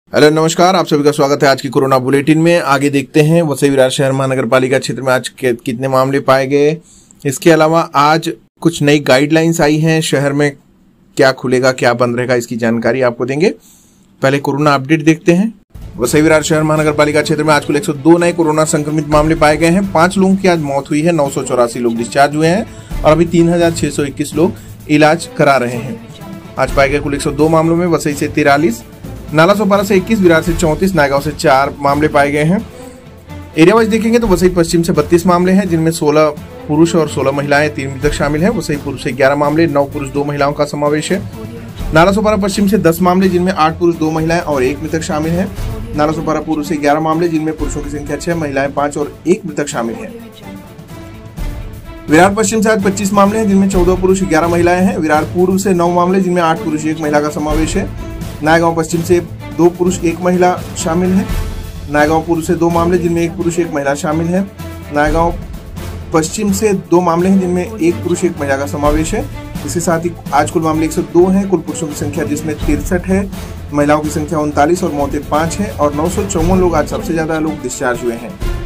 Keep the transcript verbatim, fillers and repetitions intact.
Hello नमस्कार, आप सभी का स्वागत है आज की कोरोना बुलेटिन में। आगे देखते हैं वसई विरार शहर महानगर पालिका क्षेत्र में आज कितने मामले पाए गए। इसके अलावा आज कुछ नई गाइडलाइंस आई हैं, शहर में क्या खुलेगा क्या बंद रहेगा इसकी जानकारी आपको देंगे। पहले कोरोना अपडेट देखते हैं। वसई विरार शहर महानगर पालिका क्षेत्र में आज कुल एक सौ दो नए कोरोना संक्रमित मामले पाए गए हैं। पांच लोगों की आज मौत हुई है, नौ सौ चौरासी लोग डिस्चार्ज हुए हैं और अभी तीन हजार छह सौ इक्कीस लोग इलाज करा रहे हैं। आज पाए गए कुल एक सौ दो मामलों में वसई से तिरालीस, नाला सोपारा से इक्कीस, विरार से चौंतीस, नायगांव से चार मामले पाए गए हैं। एरिया वाइज देखेंगे तो वसई पश्चिम से बत्तीस मामले हैं, जिनमें सोलह पुरुष और सोलह महिलाएं, तीन मृतक शामिल हैं। वसई पूर्व से ग्यारह मामले, नौ पुरुष दो महिलाओं का समावेश है। नाला सोपारा पश्चिम से दस मामले, जिनमें आठ पुरुष दो महिलाएं और एक मृतक शामिल है। नाला सोपारा पूर्व से ग्यारह मामले, जिनमें पुरुषों की संख्या छह, महिलाएं पांच और एक मृतक शामिल है। विरार पश्चिम से आज पच्चीस मामले हैं, जिनमें चौदह पुरुष ग्यारह महिलाएं हैं। विरार पूर्व से नौ मामले, जिनमें आठ पुरुष एक महिला का समावेश है। नायगांव पश्चिम से दो पुरुष एक महिला शामिल है। नायगांव पूर्व से दो मामले, जिनमें एक पुरुष एक महिला शामिल है। नायगांव पश्चिम से दो मामले हैं, जिनमें एक पुरुष एक महिला का समावेश है। इसके साथ ही आज कुल मामले एक सौ दो हैं। कुल पुरुषों की संख्या जिसमें तिरसठ है, महिलाओं की संख्या उनतालीस और मौतें पाँच है और नौ सौ चौवन लोग आज सबसे ज्यादा लोग डिस्चार्ज हुए हैं।